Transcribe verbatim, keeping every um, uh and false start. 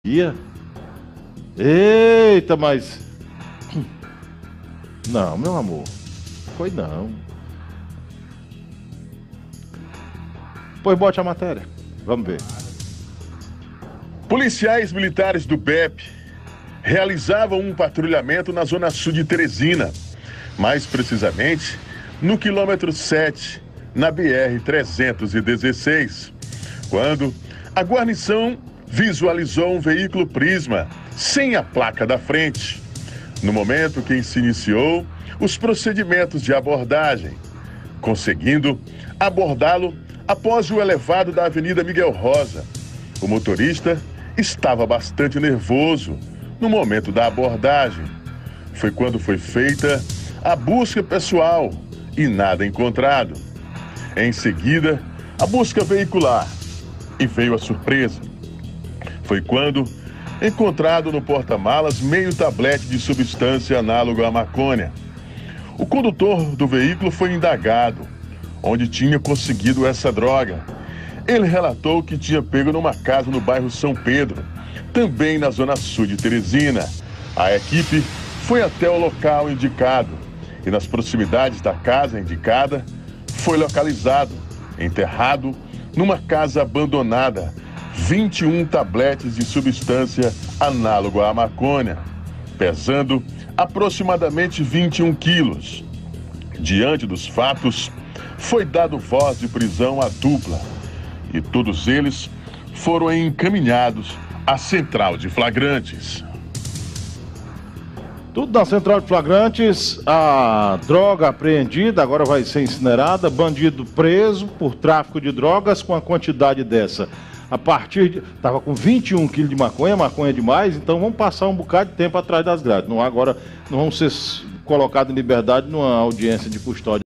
Ia? Eita, mas... Não, meu amor. Foi não. Pois bote a matéria. Vamos ver. Policiais militares do B E P realizavam um patrulhamento na zona sul de Teresina, mais precisamente no quilômetro sete, na B R trezentos e dezesseis, quando a guarnição visualizou um veículo Prisma sem a placa da frente. No momento que se iniciou os procedimentos de abordagem, conseguindo abordá-lo após o elevado da Avenida Miguel Rosa. O motorista estava bastante nervoso no momento da abordagem. Foi quando foi feita a busca pessoal e nada encontrado. Em seguida, a busca veicular e veio a surpresa. Foi quando encontrado no porta-malas meio tablete de substância análoga à maconha. O condutor do veículo foi indagado onde tinha conseguido essa droga. Ele relatou que tinha pego numa casa no bairro São Pedro, também na zona sul de Teresina. A equipe foi até o local indicado e nas proximidades da casa indicada foi localizado, enterrado numa casa abandonada, vinte e um tabletes de substância análoga à maconha, pesando aproximadamente vinte e um quilos. Diante dos fatos, foi dado voz de prisão à dupla e todos eles foram encaminhados à central de flagrantes. Tudo na central de flagrantes, a droga apreendida, agora vai ser incinerada, bandido preso por tráfico de drogas com a quantidade dessa. A partir de... Estava com vinte e um quilos de maconha, maconha demais, então vamos passar um bocado de tempo atrás das grades. Não, agora não vão ser colocados em liberdade numa audiência de custódia.